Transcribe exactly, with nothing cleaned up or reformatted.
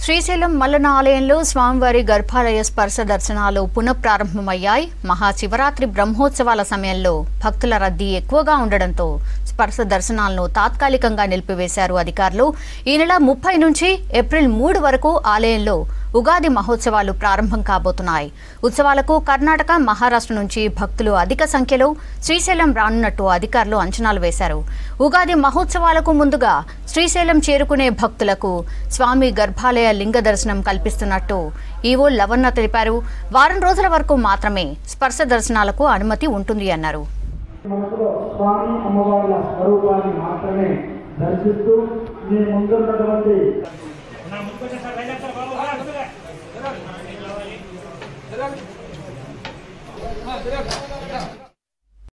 శ్రీశైలం మల్లన్న ఆలయంలో స్వామివారి గర్భాలయ స్పర్శ దర్శనాలు పునఃప్రారంభమయ్యాయి. మహాశివరాత్రి బ్రహ్మోత్సవాల సమయంలో భక్తుల రద్దీ ఎక్కువగా ఉండడంతో స్పర్శ దర్శనాలను తాత్కాలికంగా నిలిపివేశారు అధికారులు. ఈ నెల ముప్పై నుంచి ఏప్రిల్ మూడు వరకు ఆలయంలో ఉగాది మహోత్సవాలు ప్రారంభం కాబోతున్నాయి. ఉత్సవాలకు కర్ణాటక, మహారాష్ట్ర నుంచి భక్తులు అధిక సంఖ్యలో శ్రీశైలం రానున్నట్టు అధికారులు అంచనాలు వేశారు. ఉగాది మహోత్సవాలకు ముందుగా శ్రీశైలం చేరుకునే భక్తులకు స్వామి గర్భాలయ లింగ దర్శనం కల్పిస్తున్నట్టు ఈవో లవన్న తెలిపారు. వారం రోజుల వరకు మాత్రమే స్పర్శ దర్శనాలకు అనుమతి ఉంటుంది అన్నారు. స్వామి అమ్మవార్ల స్వరూపాన్ని మాత్రమే దర్శిస్తూ మీ ముందున్నటువంటి